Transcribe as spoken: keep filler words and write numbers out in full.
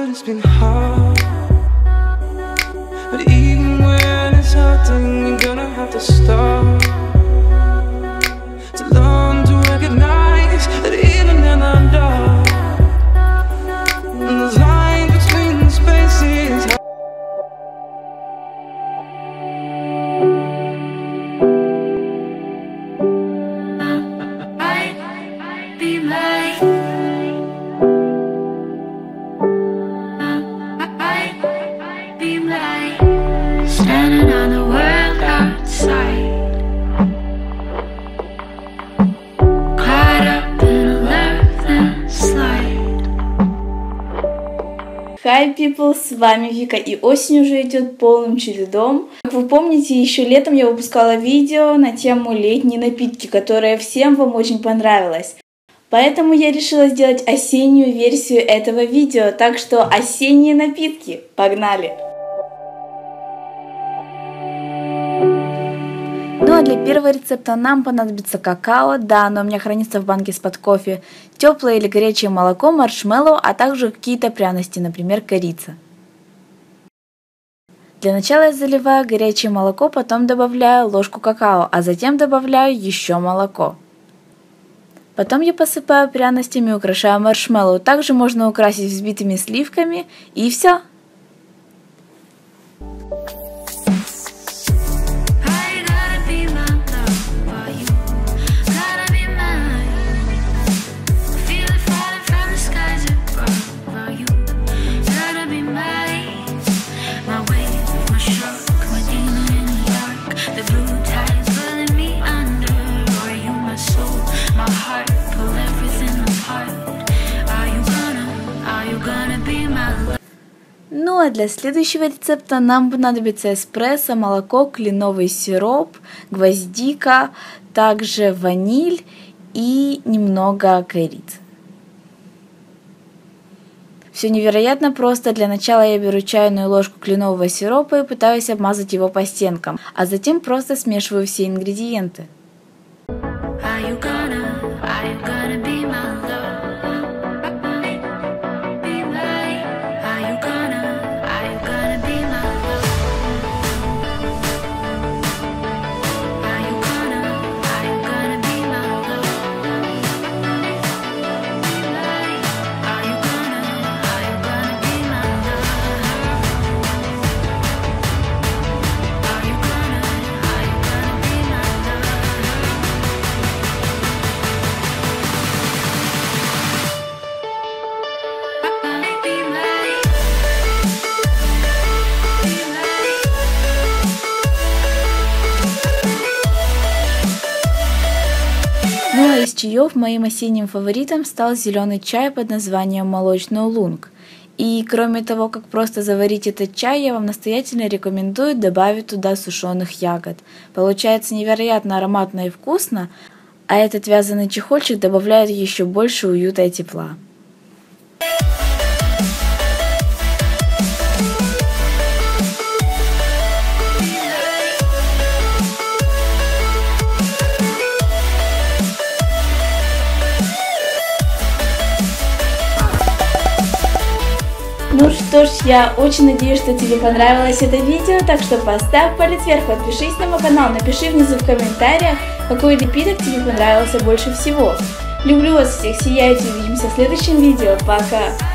it's been hard, but even when it's hard, then you're gonna have to start to learn to recognize that even in the dark, there's lines between the spaces. Standing on the world outside, caught up in a left slide. Hi people, с вами Вика, и осень уже идет полным чередом. Как вы помните, еще летом я выпускала видео на тему летние напитки, которое всем вам очень понравилось. Поэтому я решила сделать осеннюю версию этого видео, так что осенние напитки, погнали! Ну а для первого рецепта нам понадобится какао, да, оно у меня хранится в банке из-под кофе, теплое или горячее молоко, маршмеллоу, а также какие-то пряности, например, корица. Для начала я заливаю горячее молоко, потом добавляю ложку какао, а затем добавляю еще молоко. Потом я посыпаю пряностями и украшаю маршмеллоу. Также можно украсить взбитыми сливками, и все. Ну а для следующего рецепта нам понадобится эспрессо, молоко, кленовый сироп, гвоздика, также ваниль и немного корицы. Все невероятно просто. Для начала я беру чайную ложку кленового сиропа и пытаюсь обмазать его по стенкам, а затем просто смешиваю все ингредиенты. Ну а из чаев моим осенним фаворитом стал зеленый чай под названием молочный улунг. И кроме того, как просто заварить этот чай, я вам настоятельно рекомендую добавить туда сушеных ягод. Получается невероятно ароматно и вкусно, а этот вязаный чехольчик добавляет еще больше уюта и тепла. Ну что ж, я очень надеюсь, что тебе понравилось это видео, так что поставь палец вверх, подпишись на мой канал, напиши внизу в комментариях, какой напиток тебе понравился больше всего. Люблю вас всех, сияйте, увидимся в следующем видео, пока!